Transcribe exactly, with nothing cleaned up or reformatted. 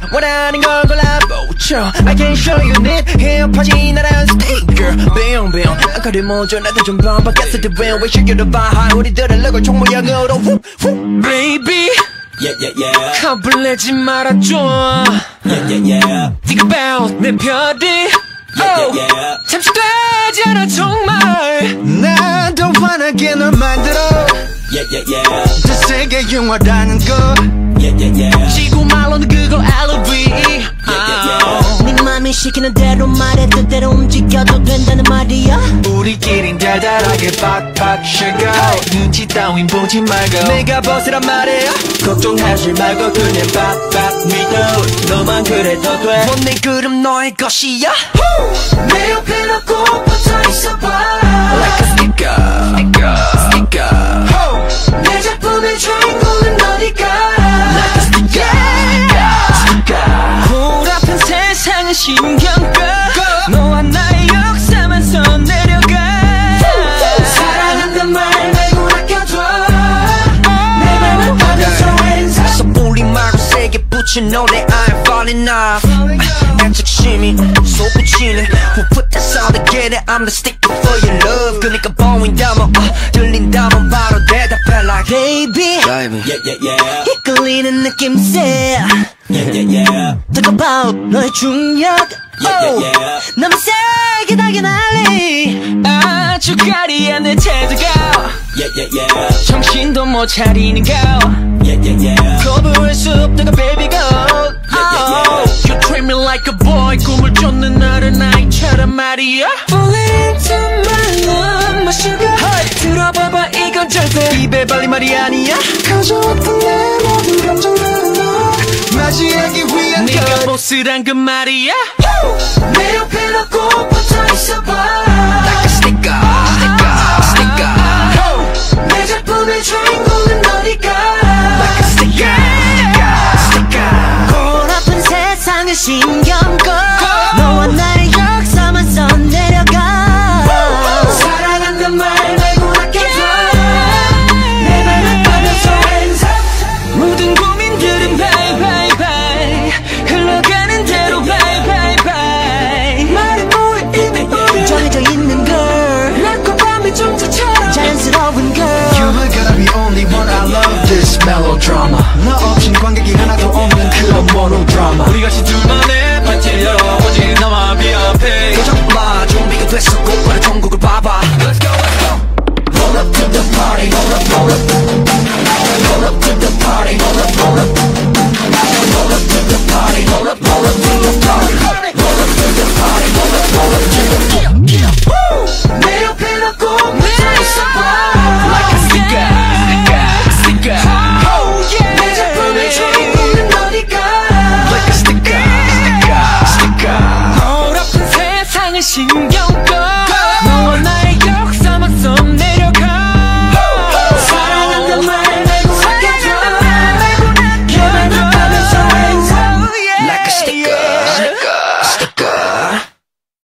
원하는 걸 골라보죠. I can show you need 헤어파진 나란 스티커 Bing bing 아까리 모조 나도 좀 반박했을 때 왜 왜 시기로 봐 우리들은 럭을 총 모양으로 후, 후. Baby Yeah, yeah, yeah. 겁을 내지 말아줘. Yeah, yeah, yeah. Think about 내 별이. Yeah, yeah, yeah. 잠시 되지 않아 정말. 난 더 환하게 널 만들어. Yeah, yeah, yeah. 저 세계 영화라는 거. Yeah, yeah, yeah. 지구 말로는 그걸 I love you. Yeah, yeah, yeah. 네 맘이 시키는 대로 말해 뜻대로 움직여도 된다는 말이야. 우리끼린 달달하게 팍팍 쉐고 눈치 따윈 보지 말고 내가 벗으란 말이야. 걱정하지 말고 그냥 팍팍 믿어. 너만 그래도 돼. 내 그름 너의 것이야. 내 옆에 너 꼭 붙어 있어봐. Like a sticker, sticker, sticker. 내 작품의 주인공은 너니까. Like a sticker, sticker, sticker. 골아픈 세상은 신경 꺼. 너와 나의 역사만 써내려가. 사랑한단 말 말고 아껴줘. 내 맘을 받아서 hands up. 섣불리 말고 세게 붙인 노래 I'm falling off. 애착심이 솟구치네. Who put that sound together? I'm the sticker for your love. 그니까 보인다면 uh, 들린다면 바로 대답해 like Baby Baby Yeah, yeah, yeah. 이끌리는 느낌새. Yeah, yeah, yeah. Talk about 너의 중력. Yeah, yeah, yeah. 너무 세게 달게 날리. 아주 가리한 내 태도가 Yeah, yeah, yeah. 정신도 못 차리는 거. Yeah, yeah, yeah. 거부할 수 없다고 baby go. Oh, you treat me like a boy. 꿈을 쫓는 나를 나이처럼 말이야. Falling into my love, my sugar. Hey. 들어봐봐 이건 절대 입에 발린 말이 아니야. 가져왔던 내 모든 감정들은 너 맞이하기 위한 것. 네가 보스란 그 말이야. 내 옆에 너 꼭 붙어 있어봐. Like a sticker, sticker, sticker. 내 작품의 주인공은 너니까. Like a sticker, sticker, sticker. 골아픈 세상을 신경 꺼. 너와 나의 역사만 써내려가. 사랑한단 말 말고 아껴줘. 내 맘을 받아서 hands up. 모든 고민들은 bye bye bye. 흘러가는 대로 bye bye bye. 말은 우리 이미 우리 정해져 있는 걸. 낮과 밤의 종자처럼 자연스러운 걸. You were gonna be only one. I love this melodrama. 너 없인 관객이 하나도 없는 그런 모노드라마. 우리 같이 둘만의 파티를 열어 오직 너만 비 앞에 표정 마 준비가 됐어 곧바로 전국을 봐봐.